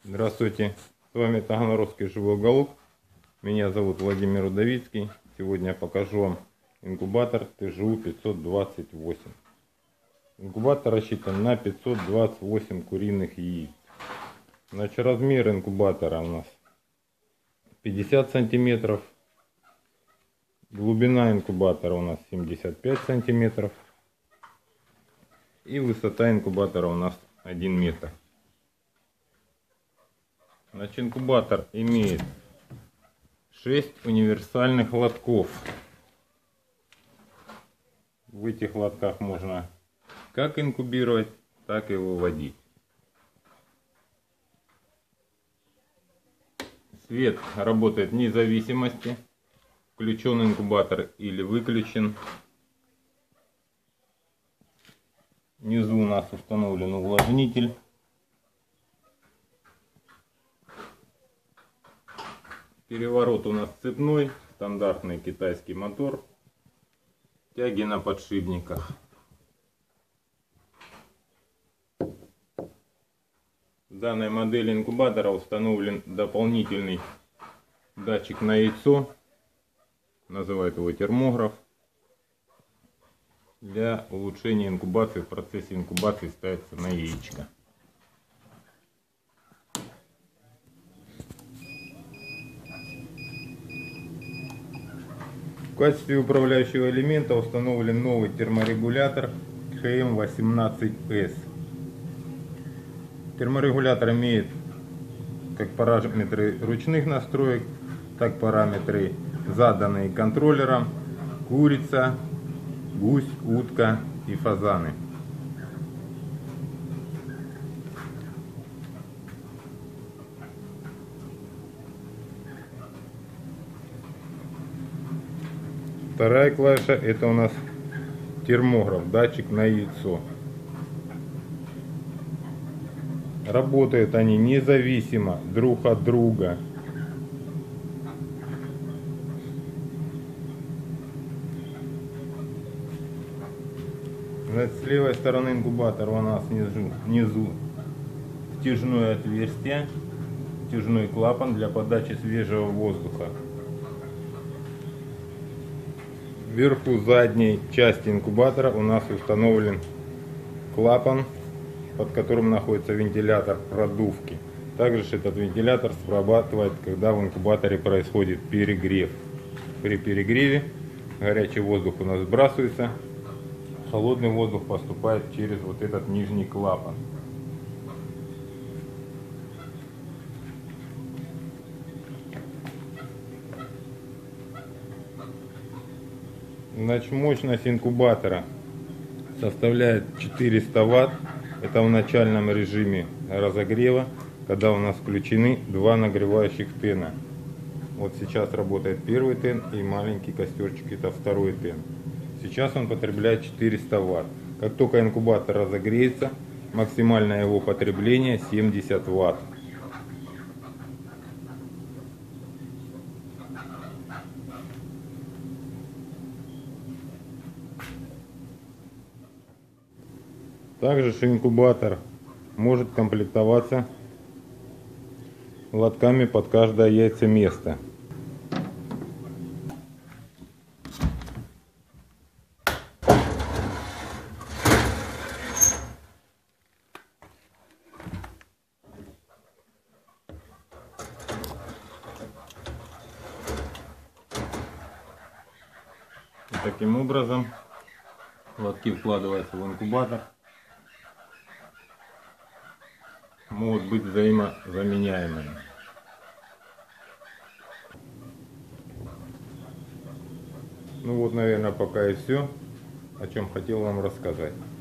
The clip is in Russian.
Здравствуйте, с вами Таганрогский живой уголок. Меня зовут Владимир Удовицкий. Сегодня я покажу вам инкубатор ТЖУ 528. Инкубатор рассчитан на 528 куриных яиц. Значит, размер инкубатора у нас 50 сантиметров. Глубина инкубатора у нас 75 сантиметров. И высота инкубатора у нас 1 метр. Значит, инкубатор имеет 6 универсальных лотков. В этих лотках можно как инкубировать, так и выводить. Свет работает вне зависимости, включен инкубатор или выключен. Внизу у нас установлен увлажнитель. Переворот у нас цепной, стандартный китайский мотор, тяги на подшипниках. В данной модели инкубатора установлен дополнительный датчик на яйцо, называют его термограф. Для улучшения инкубации, в процессе инкубации ставится на яичко. В качестве управляющего элемента установлен новый терморегулятор HM18S. Терморегулятор имеет как параметры ручных настроек, так параметры, заданные контроллером: курица, гусь, утка и фазаны. Вторая клавиша — это у нас термограф, датчик на яйцо. Работают они независимо друг от друга. С левой стороны инкубатора у нас внизу втяжное отверстие, втяжной клапан для подачи свежего воздуха. Вверху задней части инкубатора у нас установлен клапан, под которым находится вентилятор продувки. Также этот вентилятор срабатывает, когда в инкубаторе происходит перегрев. При перегреве горячий воздух у нас сбрасывается, холодный воздух поступает через вот этот нижний клапан. Значит, мощность инкубатора составляет 400 Вт. Это в начальном режиме разогрева, когда у нас включены два нагревающих тена. Вот сейчас работает первый тен и маленький костерчик — это второй тен. Сейчас он потребляет 400 Вт. Как только инкубатор разогреется, максимальное его потребление 70 Вт. Также инкубатор может комплектоваться лотками под каждое яйцеместо. И таким образом лотки вкладываются в инкубатор, могут быть взаимозаменяемыми. Ну вот, наверное, пока и все, о чем хотел вам рассказать.